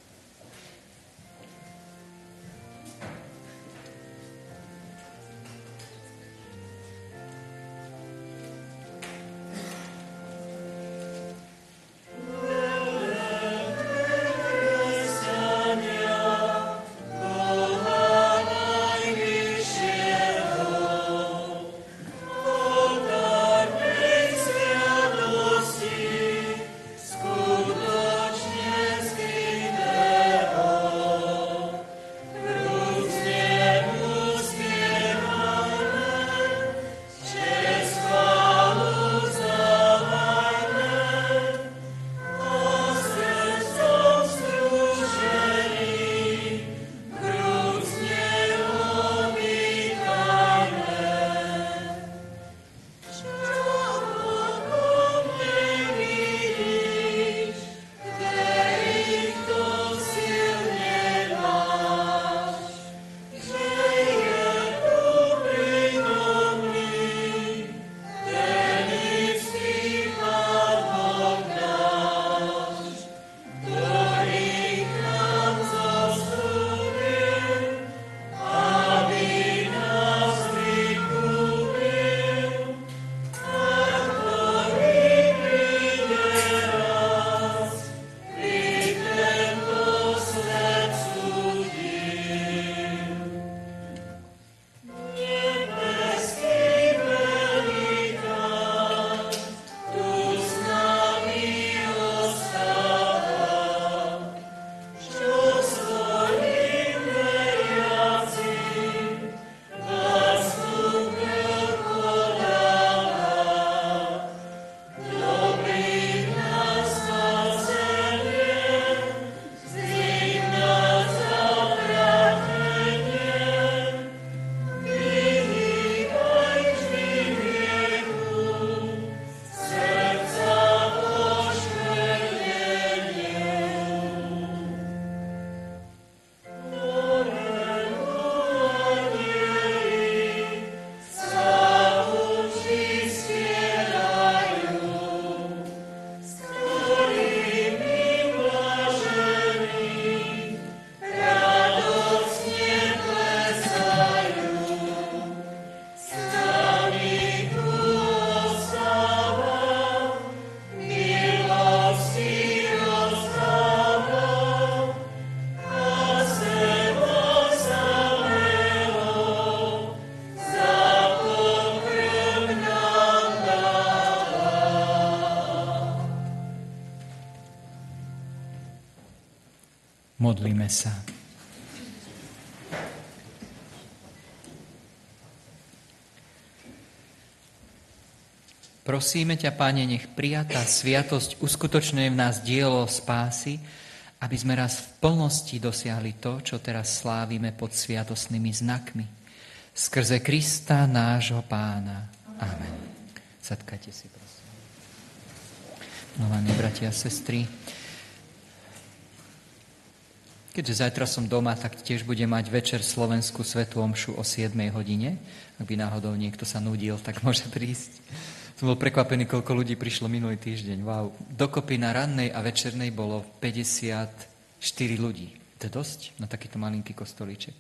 Modlíme sa. Prosíme ťa, Pane, nech prijatá sviatosť uskutočňuje v nás dielo spásy, aby sme raz v plnosti dosiahli to, čo teraz slávime pod sviatostnými znakmi. Skrze Krista, nášho Pána. Amen. Sadkajte si, prosím. Milovaní bratia a sestry, keďže zajtra som doma, tak tiež budem mať večer slovenskú svätú omšu o siedmej hodine. Ak by náhodou niekto sa nudil, tak môže prísť. Som bol prekvapený, koľko ľudí prišlo minulý týždeň. Wow. Dokopy na rannej a večernej bolo päťdesiatštyri ľudí. To je dosť na takýto malinký kostolíček.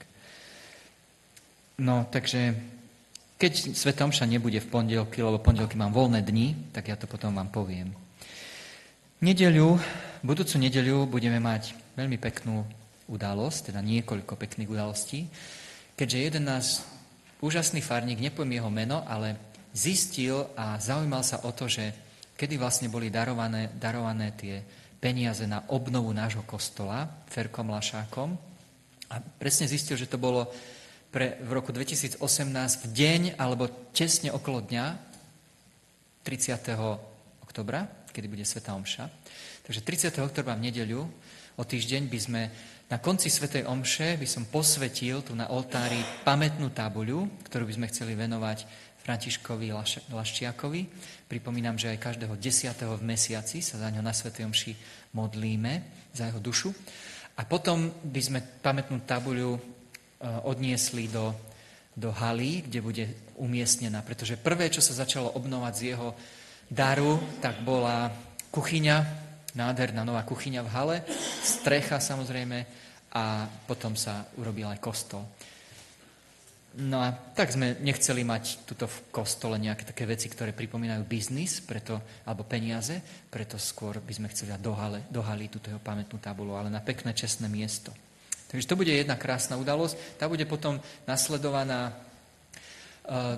No, takže keď svätá omša nebude v pondelky, lebo pondelky mám voľné dni, tak ja to potom vám poviem. Nedeľu, budúcu nedeľu budeme mať veľmi peknú udalosť, teda niekoľko pekných udalostí, keďže jeden náš úžasný farník, nepoviem jeho meno, ale zistil a zaujímal sa o to, že kedy vlastne boli darované, darované tie peniaze na obnovu nášho kostola Ferkom Lašákom. A presne zistil, že to bolo pre, v roku dvetisícosemnásť v deň alebo tesne okolo dňa tridsiateho októbra, kedy bude svätá omša. Takže tridsiateho októbra v nedeľu o týždeň by sme na konci svätej omše by som posvetil tu na oltári pamätnú tabuľu, ktorú by sme chceli venovať Františkovi Laščiakovi. Pripomínam, že aj každého desiateho v mesiaci sa za ňo na svätej omši modlíme, za jeho dušu. A potom by sme pamätnú tabuľu odniesli do, do haly, kde bude umiestnená. Pretože prvé, čo sa začalo obnovať z jeho daru, tak bola kuchyňa, nádherná nová kuchyňa v hale, strecha samozrejme a potom sa urobil aj kostol. No a tak sme nechceli mať tuto v kostole nejaké také veci, ktoré pripomínajú biznis, preto, alebo peniaze, preto skôr by sme chceli dať do, hale, do haly túto jeho pamätnú tabulu, ale na pekné, čestné miesto. Takže to bude jedna krásna udalosť. Tá bude potom nasledovaná uh,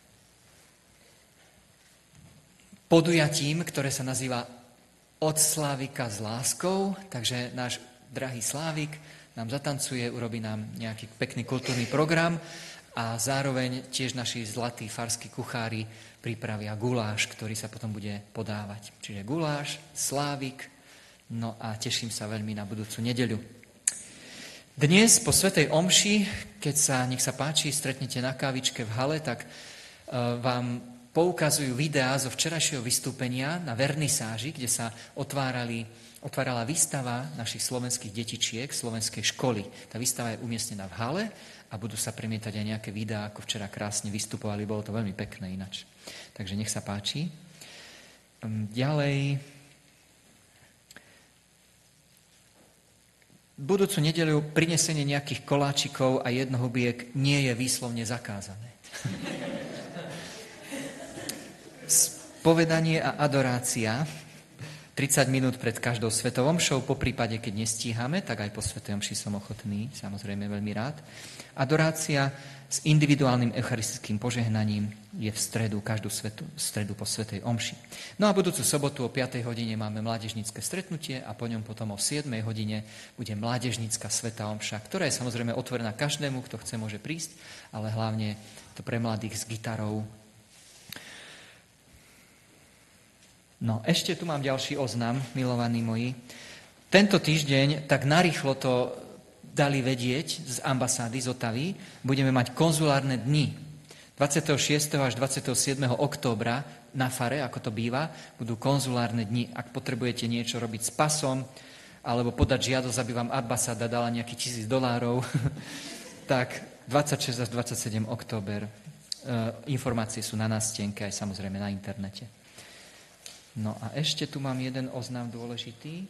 podujatím, ktoré sa nazýva Od Slávika s láskou, takže náš drahý Slávik nám zatancuje, urobí nám nejaký pekný kultúrny program a zároveň tiež naši zlatí farskí kuchári pripravia guláš, ktorý sa potom bude podávať. Čiže guláš, Slávik, no a teším sa veľmi na budúcu nedeľu. Dnes po svätej omši, keď sa, nech sa páči, stretnete na kávičke v hale, tak uh, vám poukazujú videá zo včerajšieho vystúpenia na vernisáži, kde sa otvárali, otvárala výstava našich slovenských detičiek, slovenskej školy. Tá výstava je umiestnená v hale a budú sa premietať aj nejaké videá, ako včera krásne vystupovali. Bolo to veľmi pekné ináč. Takže nech sa páči. Ďalej. Budúcu nedeľu prinesenie nejakých koláčikov a jednohubiek nie je výslovne zakázané. Spovedanie a adorácia tridsať minút pred každou svetou omšou, po prípade, keď nestíhame, tak aj po svätej omši som ochotný, samozrejme veľmi rád. Adorácia s individuálnym eucharistickým požehnaním je v stredu, každú svetu, stredu po svätej omši. No a budúcu sobotu o piatej hodine máme mládežnícke stretnutie a po ňom potom o siedmej hodine bude mládežnícka svätá omša, ktorá je samozrejme otvorená každému, kto chce, môže prísť, ale hlavne to pre mladých s gitarou. No, ešte tu mám ďalší oznam, milovaní moji. Tento týždeň tak narýchlo to dali vedieť z ambasády z Otavy, budeme mať konzulárne dni. dvadsiateho šiesteho až dvadsiateho siedmeho októbra na fare, ako to býva, budú konzulárne dni. Ak potrebujete niečo robiť s pasom, alebo podať žiadosť, aby vám ambasáda dala nejaký tisíc dolárov, tak dvadsiateho šiesteho až dvadsiateho siedmeho október. E, informácie sú na nástenke aj samozrejme na internete. No a ešte tu mám jeden oznam dôležitý.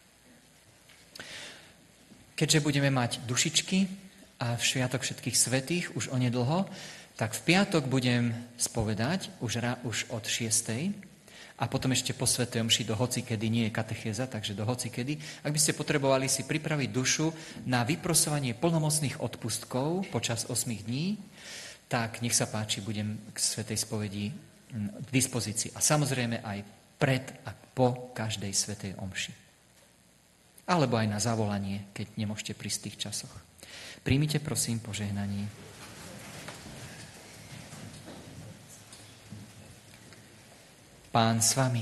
Keďže budeme mať dušičky a v Sviatok všetkých svätých už onedlho, tak v piatok budem spovedať už, ra, už od šiestej a potom ešte po svätej omši do hocikedy, nie je katechéza, takže do hocikedy. Ak by ste potrebovali si pripraviť dušu na vyprosovanie plnomocných odpustkov počas osmých dní, tak nech sa páči, budem k svätej spovedi k dispozícii. A samozrejme aj pred a po každej svätej omši. Alebo aj na zavolanie, keď nemôžete prísť v tých časoch. Príjmite prosím požehnanie. Pán s vami.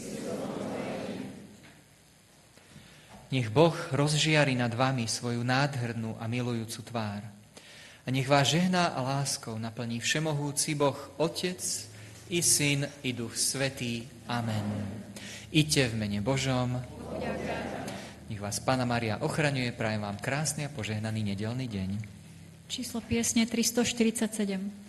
Nech Boh rozžiari nad vami svoju nádhernú a milujúcu tvár. A nech vás žehná a láskou naplní všemohúci Boh, Otec i Syn i Duch Svätý. Amen. Iďte v mene Božom. Nech vás Panna Mária ochraňuje, prajem vám krásny a požehnaný nedeľný deň. Číslo piesne tristoštyridsaťsedem.